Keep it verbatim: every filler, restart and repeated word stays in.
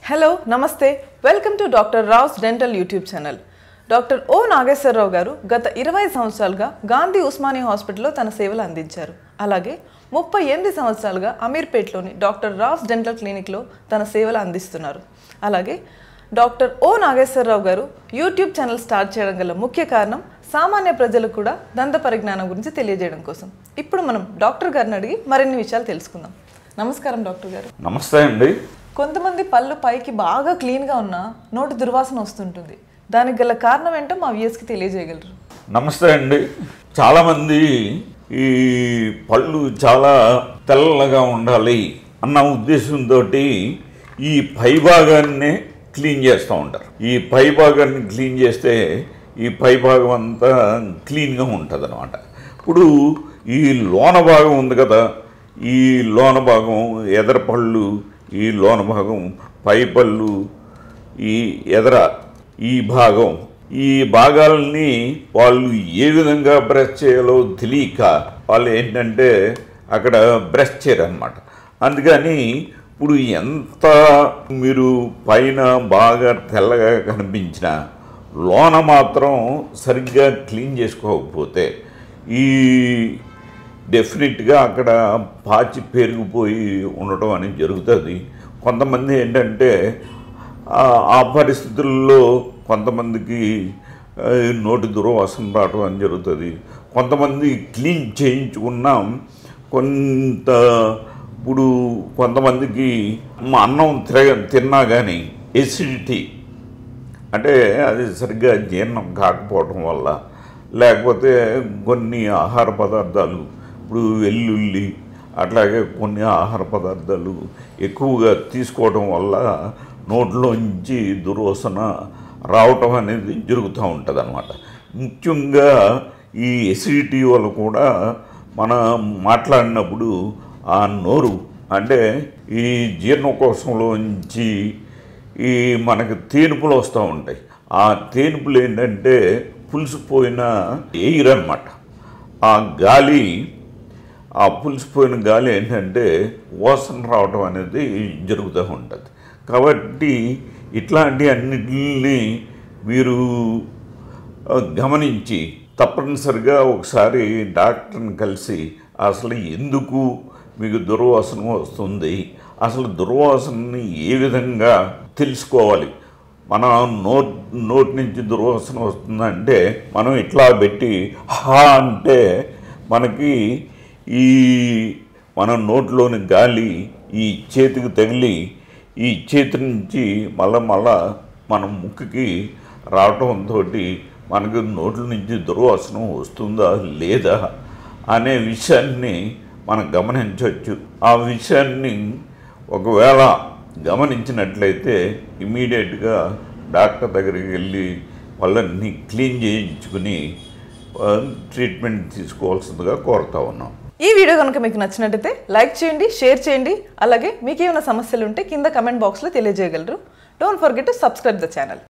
Hello నమస్తే welcome to doctor Rao's dental YouTube channel. Doctor O Nageswararao గారు గత ఇరవై సంవత్సరాలుగా గాంధీ ఉస్మానియా హాస్పిటల్లో తన సేవలు అందించారు. అలాగే ముప్పై ఎనిమిది సంవత్సరాలుగా అమీర్పేట్లోని డాక్టర్ రావుస్ డెంటల్ క్లినిక్లో తన సేవలు అందిస్తున్నారు. అలాగే డాక్టర్ ఓ నాగేశ్వరరావు గారు యూట్యూబ్ ఛానల్ స్టార్ట్ చేయడం గల ముఖ్య కారణం సామాన్య ప్రజలకు కూడా దంత పరిజ్ఞానం గురించి తెలియజేయడం కోసం. ఇప్పుడు మనం డాక్టర్ గారిని అడిగి మరిన్ని విషయాలు తెలుసుకుందాం. నమస్కారం డాక్టర్ గారు. నమస్తే అండి. కొంతమంది పళ్ళు పైకి బాగా క్లీన్గా ఉన్నా నోటి దుర్వాసన వస్తుంటుంది. దానికి గల కారణం ఏంటో మా వ్యూయర్స్కి తెలియజేయగలరు? నమస్తే అండి. చాలామంది ఈ పళ్ళు చాలా తెల్లగా ఉండాలి అన్న ఉద్దేశంతో ఈ పై భాగాన్ని క్లీన్ చేస్తూ ఉంటారు. ఈ పై భాగాన్ని క్లీన్ చేస్తే ఈ పై భాగం అంతా క్లీన్గా ఉంటుంది అన్నమాట. ఇప్పుడు ఈ లోన భాగం ఉంది కదా, ఈ లోన భాగం ఎదర పళ్ళు, ఈ లోన భాగం పై పళ్ళు, ఈ ఎదర ఈ భాగం, ఈ భాగాలని వాళ్ళు ఏ విధంగా బ్రష్ చేయాలో తెలియక వాళ్ళు ఏంటంటే అక్కడ బ్రష్ చేయరు అన్నమాట. అందుకని ఇప్పుడు ఎంత మీరు పైన బాగా తెల్లగా కనిపించినా లోన మాత్రం సరిగ్గా క్లీన్ చేసుకోకపోతే ఈ డెఫినెట్గా అక్కడ పాచి పెరిగిపోయి ఉండటం అనేది జరుగుతుంది. కొంతమంది ఏంటంటే ఆ పరిస్థితుల్లో కొంతమందికి నోటి దుర్వాసన రావడం అని జరుగుతుంది. కొంతమంది క్లీన్ చేయించుకున్నాం. కొంత ఇప్పుడు కొంతమందికి అన్నం తిరగ తిన్నా కానీ ఎసిడిటీ అంటే అది సరిగ్గా జీర్ణం కాకపోవడం వల్ల, లేకపోతే కొన్ని ఆహార పదార్థాలు ఇప్పుడు వెల్లుల్లి అట్లాగే కొన్ని ఆహార పదార్థాలు ఎక్కువగా తీసుకోవడం వల్ల నోట్లోంచి దుర్వాసన రావటం అనేది జరుగుతూ ఉంటుంది అన్నమాట. ముఖ్యంగా ఈ ఎసిడిటీ వల్ల కూడా మనం మాట్లాడినప్పుడు ఆ నోరు అంటే ఈ జీర్ణకోశంలోంచి ఈ మనకి తేనుపులు వస్తూ ఉంటాయి. ఆ తేనుపులు ఏంటంటే పులిసిపోయిన ఎయిర్ అన్నమాట. ఆ గాలి, ఆ పులిసిపోయిన గాలి ఏంటంటే వాసన రావడం అనేది జరుగుతూ ఉంటుంది. కాబట్టి ఇట్లాంటి అన్నిటిని మీరు గమనించి తప్పనిసరిగా ఒకసారి డాక్టర్ని కలిసి అసలు ఎందుకు మీకు దుర్వాసన వస్తుంది, అసలు దుర్వాసనని ఏ విధంగా తెలుసుకోవాలి. మన నోట్ నోటి నుంచి దుర్వాసన వస్తుందంటే మనం ఇట్లా పెట్టి హా అంటే మనకి ఈ మన నోట్లోని గాలి ఈ చేతికి తగిలి ఈ చేతి నుంచి మళ్ళా మళ్ళా మన ముక్కుకి రావటంతో మనకి నోట్ల నుంచి దుర్వాసన వస్తుందా లేదా అనే విషయాన్ని మనం గమనించవచ్చు. ఆ విషయాన్ని ఒకవేళ గమనించినట్లయితే ఇమీడియట్గా డాక్టర్ దగ్గరికి వెళ్ళి వాళ్ళని క్లీన్ చేయించుకుని ట్రీట్మెంట్ తీసుకోవాల్సిందిగా కోరుతా ఉన్నాం. ఈ వీడియో కనుక మీకు నచ్చినట్టయితే లైక్ చేయండి, షేర్ చేయండి. అలాగే మీకు ఏమైనా సమస్యలు ఉంటే కింద కమెంట్ బాక్స్లో తెలియజేయగలరు. Don't forget to subscribe the channel.